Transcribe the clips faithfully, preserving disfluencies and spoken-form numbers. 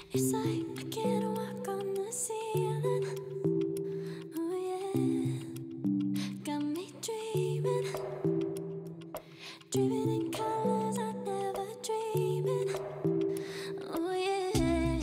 It's like I can't walk on the ceiling. Oh yeah, got me dreaming, dreaming in colors I never dreamed. Oh yeah,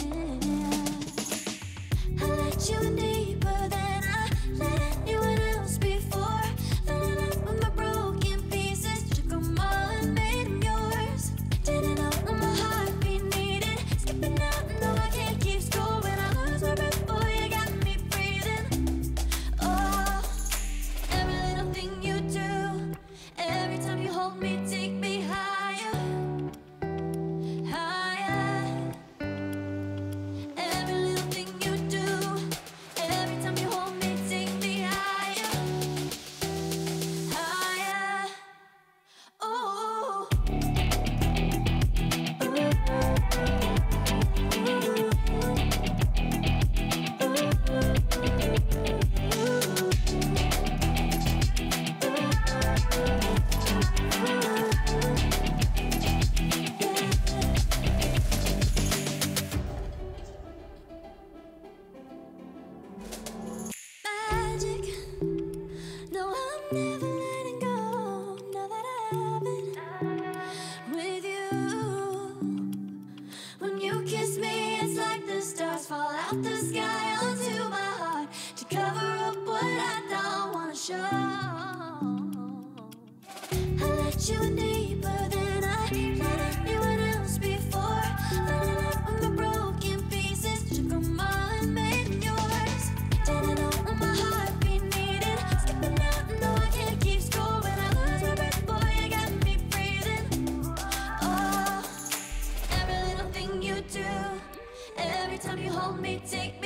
I let you in deeper than I let anyone else before. Filling up with my broken pieces, took them all and made them yours. Didn't know what my heartbeat needed, skipping out, no I can't keep score. When I lose my breath, boy, you got me breathing. Oh, every little thing you do, every time you hold me, take me higher, higher. Every little thing you do, every time you hold me, take me higher, higher. Oh, magic. No, I'm never letting go. Now that I have it with you. When you kiss me, it's like the stars fall out the sky onto my heart to cover up what I don't wanna show. I let you in deeper than I let anyone else before. Filling up with my broken pieces, took them all and made them yours. Didn't know what my heartbeat needed, skipping out, no I can't keep score. When I lose my breath, boy, you got me breathing. Oh, every little thing you do, every time you hold me, take